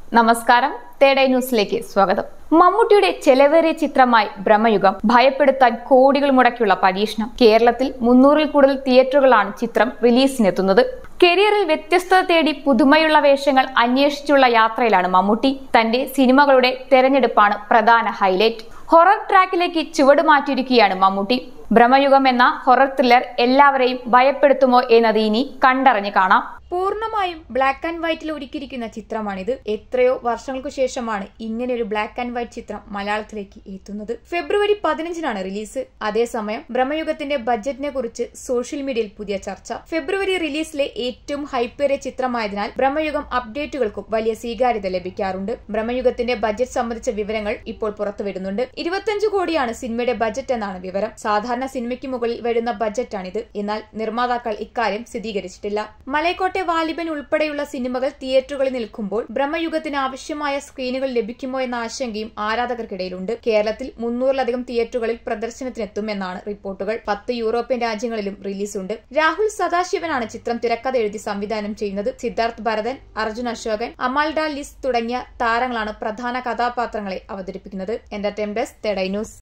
നമസ്കാരം, തേടൈ ന്യൂസിലേക്ക് സ്വാഗതം. മമ്മൂട്ടിയുടെ ചെലവേറിയ ചിത്രമായി ബ്രഹ്മയുഗം ഭയപ്പെടുത്താൻ കോടികൾ മുടക്കിയുള്ള പരീക്ഷണം. കേരളത്തിൽ 300-ൽ കൂടുതൽ തിയേറ്ററുകളാണ് ചിത്രം റിലീസിനെത്തുന്നത്. കരിയറിൽ വ്യത്യസ്തത തേടി പുതുമയുള്ള വേഷങ്ങൾ അന്വേഷിച്ചുള്ള യാത്രയിലാണ് മമ്മൂട്ടി. തന്റെ സിനിമകളുടെ തെരഞ്ഞെടുപ്പാണ് പ്രധാന ഹൈലൈറ്റ്. ഹൊറർ ട്രാക്കിലേക്ക് ചുവട് മാറ്റിയിരിക്കുകയാണ് മമ്മൂട്ടി. ബ്രഹ്മയുഗം എന്ന ഹൊറർ ത്രില്ലർ എല്ലാവരെയും ഭയപ്പെടുത്തുമോ എന്നത് ഇനി കണ്ടറിഞ്ഞ് കാണാം. പൂർണ്ണമായും ബ്ലാക്ക് ആൻഡ് വൈറ്റിൽ ഒരുക്കിയിരിക്കുന്ന ചിത്രമാണിത്. എത്രയോ വർഷങ്ങൾക്കു ശേഷമാണ് ഇങ്ങനെയൊരു ബ്ലാക്ക് ആൻഡ് വൈറ്റ് ചിത്രം മലയാളത്തിലേക്ക് എത്തുന്നത്. ഫെബ്രുവരി 15-നാണ് റിലീസ്. അതേസമയം ബ്രഹ്മയുഗത്തിന്റെ ബഡ്ജറ്റിനെ കുറിച്ച് സോഷ്യൽ മീഡിയയിൽ പുതിയ ചർച്ച. ഫെബ്രുവരി റിലീസിലെ ഏറ്റവും ഹൈപ്പേറിയ ചിത്രമായതിനാൽ ബ്രഹ്മയുഗം അപ്ഡേറ്റുകൾക്കും വലിയ സ്വീകാര്യത ലഭിക്കാറുണ്ട്. ബ്രഹ്മയുഗത്തിന്റെ ബഡ്ജറ്റ് സംബന്ധിച്ച വിവരങ്ങൾ ഇപ്പോൾ പുറത്തുവരുന്നുണ്ട്. 25 കോടിയാണ് സിനിമയുടെ ബഡ്ജറ്റ് എന്നാണ് വിവരം. സാധാരണ സിനിമയ്ക്ക് മുകളിൽ വരുന്ന ബഡ്ജറ്റാണിത്. എന്നാൽ നിർമ്മാതാക്കൾ ഇക്കാര്യം സ്ഥിരീകരിച്ചിട്ടില്ല. മലയക്കോട്ടെ വാലിബൻ ഉൾപ്പെടെയുള്ള സിനിമകൾ തിയേറ്ററുകളിൽ നിൽക്കുമ്പോൾ ബ്രഹ്മയുഗത്തിന് ആവശ്യമായ സ്ക്രീനുകൾ ലഭിക്കുമോ എന്ന ആശങ്കയും ആരാധകർക്കിടയിലുണ്ട്. കേരളത്തിൽ 300-ലധികം തിയേറ്ററുകളിൽ പ്രദർശനത്തിനെത്തും എന്നാണ് റിപ്പോർട്ടുകൾ. 10 യൂറോപ്യൻ രാജ്യങ്ങളിലും റിലീസുണ്ട്. രാഹുൽ സദാശിവനാണ് ചിത്രം തിരക്കഥ എഴുതി സംവിധാനം ചെയ്യുന്നത്. സിദ്ധാർത്ഥ് ഭരതൻ, അർജുൻ അശോകൻ, അമാൽഡ ലിസ് തുടങ്ങിയ താരങ്ങളാണ് പ്രധാന കഥാപാത്രങ്ങളെ അവതരിപ്പിക്കുന്നത്. എന്റർടൈൻമെന്റ് ഡെസ്ക്, തേടൈ ന്യൂസ്.